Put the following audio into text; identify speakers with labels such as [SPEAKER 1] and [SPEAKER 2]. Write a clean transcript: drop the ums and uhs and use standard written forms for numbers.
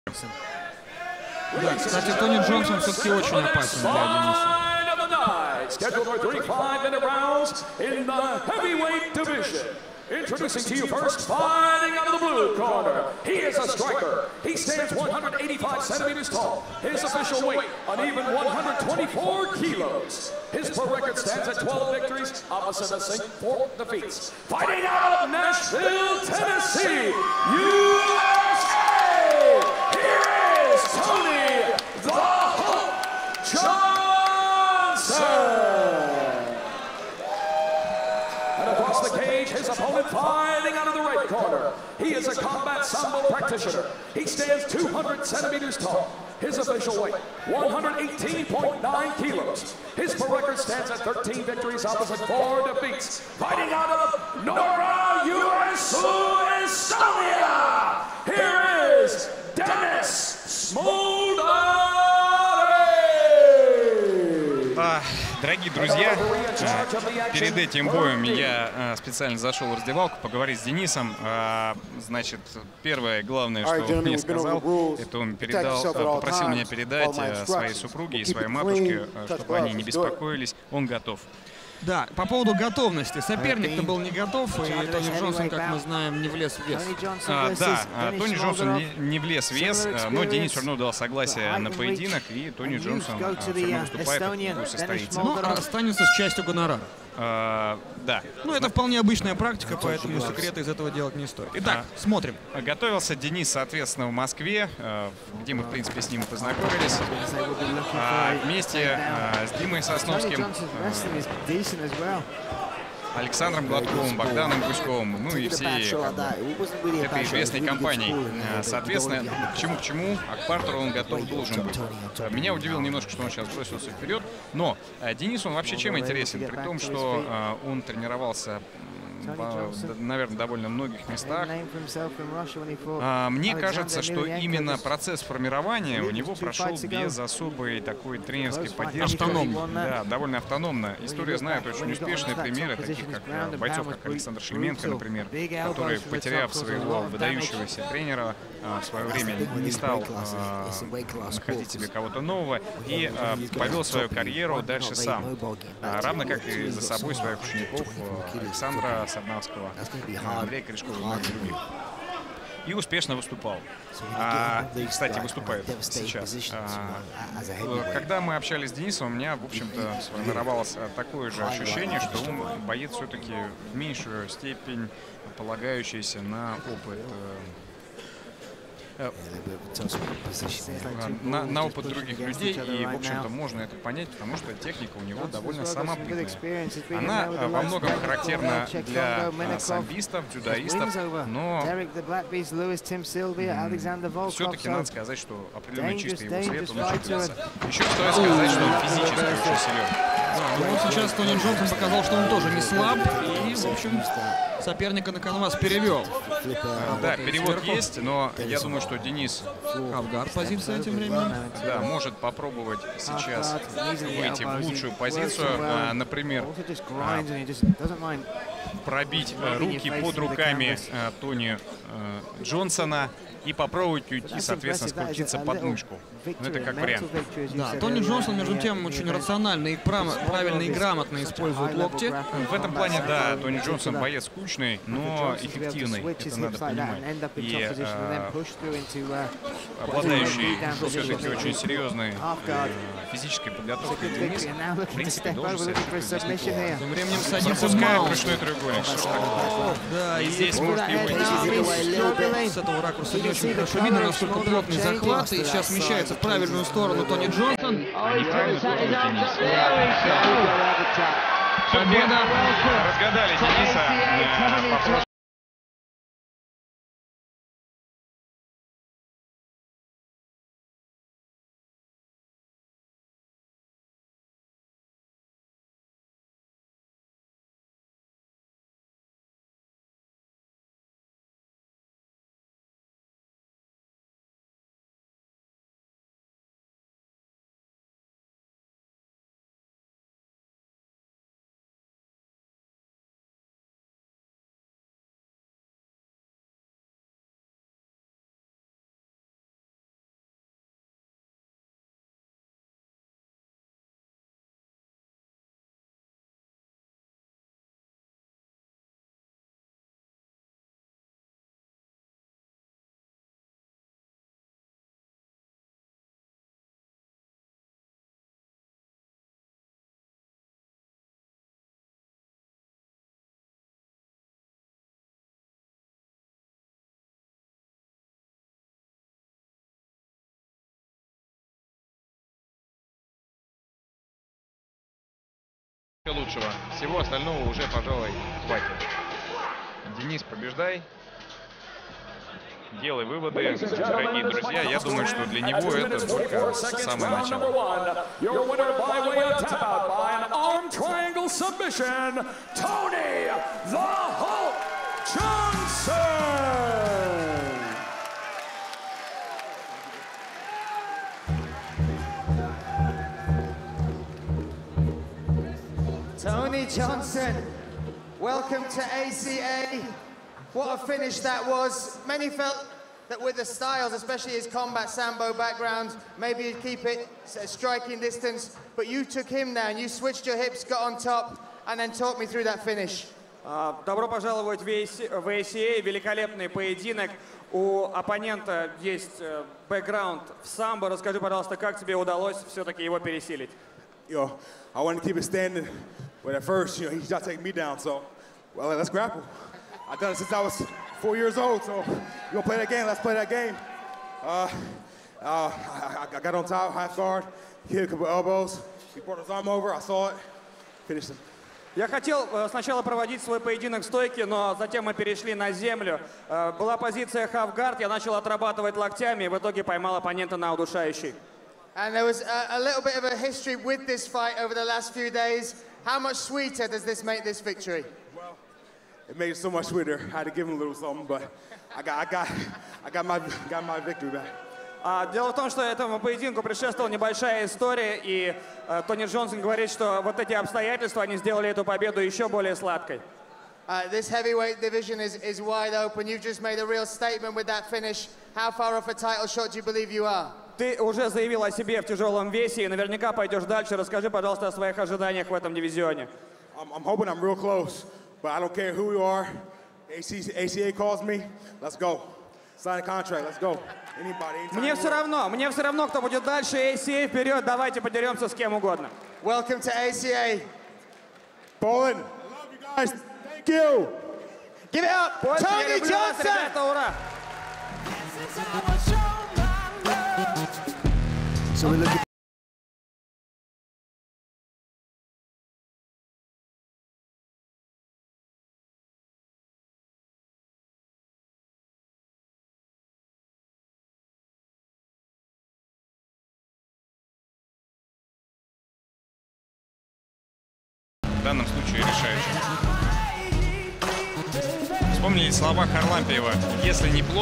[SPEAKER 1] Да, кстати, Тони Джонсон все-таки очень опасен для Дениса.
[SPEAKER 2] Scheduled for 3 5-minute rounds in the heavyweight division. Introducing to you first, fighting out of the blue corner. He is a striker. He stands 185 centimeters tall. His official weight, an even 124 kilos. His pro record stands at 12 victories, opposite of 4 defeats. Fighting out of Nashville, Tennessee, USA. Here is Tony the Hulk Johnson. His opponent fighting out of the right corner. He is a combat sambo practitioner. He stands 200 centimeters tall. His official weight, 118.9 kilos. His pro record stands at 13 victories, opposite 4 defeats. Fighting out of Norra, Estonia. Here is Dennis Smolder.
[SPEAKER 3] Дорогие друзья, перед этим боем я специально зашел в раздевалку поговорить с Денисом. Значит, первое, главное, что он мне сказал, это он попросил меня передать своей супруге и своей матушке, чтобы они не беспокоились, он готов.
[SPEAKER 1] Да, по поводу готовности. Соперник-то был не готов, и Тони Джонсон, как мы знаем, не влез в вес.
[SPEAKER 3] Да, Тони Джонсон не влез в вес, но Денис все равно дал согласие на поединок, и Тони Джонсон все равно выступает, и состоится.
[SPEAKER 1] Ну, останется с частью гонорара.
[SPEAKER 3] Да.
[SPEAKER 1] Ну, это вполне обычная практика, поэтому секреты из этого делать не стоит. Итак, смотрим.
[SPEAKER 3] Готовился Денис, соответственно, в Москве, где мы, в принципе, с ним познакомились. Вместе с Димой Сосновским, Александром Гладковым, Богданом Гуськовым, ну и всей этой известной компанией. Соответственно, к чему, а к партеру он готов должен быть. Меня удивило немножко, что он сейчас бросился вперед, но Денис, он вообще чем интересен? При том, что он тренировался, наверное, в довольно многих местах. Мне кажется, что именно процесс формирования у него прошел без особой такой тренерской поддержки.
[SPEAKER 1] Автономно.
[SPEAKER 3] Да, довольно автономно. История знает очень успешные примеры, таких как бойцов, как Александр Шлеменко, например, который, потеряв своего выдающегося тренера, в свое время не стал находить себе кого-то нового и повел свою карьеру дальше сам. Равно как и за собой своих учеников Александра Сарнавского, Андрея Корешкова и многих других. И успешно выступал. Кстати, выступает сейчас. Когда мы общались с Денисом, у меня, в общем-то, сформировалось такое же ощущение, что он боец все-таки в меньшую степень полагающийся на опыт. На опыт других людей, и, в общем-то, можно это понять, потому что техника у него довольно самобытная. Она во многом характерна для самбистов, дзюдоистов, но все-таки надо сказать, что определенно чистый его след, он очень длится. Еще стоит сказать, что он физически очень силен.
[SPEAKER 1] Ну вот сейчас Тони Джонсон показал, что он тоже не слаб, и, в общем, соперника на канвас перевел.
[SPEAKER 3] Да, перевод есть, но я думаю, что Денис
[SPEAKER 1] Авгар позиция тем временем.
[SPEAKER 3] Да, может попробовать сейчас выйти в лучшую позицию, например, пробить руки под руками Тони Джонсона и попробовать уйти, соответственно, скрутиться под мышку. Но это как вариант.
[SPEAKER 1] Да, Тони Джонсон, между тем, очень рационально и правильно и грамотно использует локти.
[SPEAKER 3] В этом плане, да, Тони Джонсон боец скучный, но эффективный, это надо понимать. И обладающий все-таки очень серьезной физической подготовкой Денис, в принципе, должен совершить здесь неплохо.
[SPEAKER 1] Тем временем садится
[SPEAKER 3] Пропускает ручной треугольник.
[SPEAKER 1] Да,
[SPEAKER 3] и здесь может его
[SPEAKER 1] с этого ракурса не очень хорошо видно, насколько плотный захват, и сейчас смещается в правильную сторону Тони Джонсон.
[SPEAKER 3] Победа. Разгадали Дениса. Лучшего. Всего остального уже, пожалуй, хватит. Денис, побеждай. Делай выводы, дорогие друзья. Я думаю, что для него это только самое начало.
[SPEAKER 4] Tony Johnson, welcome to ACA. What a finish that was. Many felt that with the styles, especially his combat sambo background, maybe he'd keep it at striking distance, but you took him down, you switched your hips, got on top, and then talk me through that finish.
[SPEAKER 5] Добро пожаловать в ACA, великолепный поединок. У оппонента есть бэкграунд в самбо. Расскажи, пожалуйста, как тебе удалось все-таки его пересилить?
[SPEAKER 6] Yo, I wanted to keep it standing, but at first, he tried to take me down, so, well, let's grapple. I've done it since I was 4 years old, so you gonna play that game, let's play that game. I got on top, half guard, hit a couple elbows, he brought his arm over, I saw it, finished him.
[SPEAKER 5] Я хотел сначала проводить свой поединок в стойке, но затем мы перешли на землю. Была позиция half-guard, я начал отрабатывать локтями и в итоге поймал оппонента на удушающий.
[SPEAKER 4] And there was a little bit of a history with this fight over the last few days. How much sweeter does this make this victory?
[SPEAKER 6] Well, it made it so much sweeter. I had to give him a little something, but I got my victory back.
[SPEAKER 5] Дело в том, что этому поединку предшествовала небольшая история, и Тони Джонсон говорит, что вот эти обстоятельства, они сделали эту победу еще более сладкой.
[SPEAKER 4] This heavyweight division is wide open. You've just made a real statement with that finish. How far off a title shot do you believe you are?
[SPEAKER 5] Ты уже заявил о себе в тяжелом весе и наверняка пойдешь дальше. Расскажи, пожалуйста, о своих ожиданиях в этом дивизионе.
[SPEAKER 6] I'm hoping I'm real close, but I don't care who you are. ACA calls me, let's go. Sign a contract, let's go.
[SPEAKER 5] Мне все равно, кто будет дальше. ACA, вперед, давайте подеремся с кем угодно.
[SPEAKER 4] Welcome to ACA.
[SPEAKER 6] Poland, I love you guys. Thank you.
[SPEAKER 4] Give it up, Tony Johnson.
[SPEAKER 5] Ребята, ура.
[SPEAKER 4] So we're looking.
[SPEAKER 3] В данном случае решающим. Вспомнили слова Харлампиева: если не плод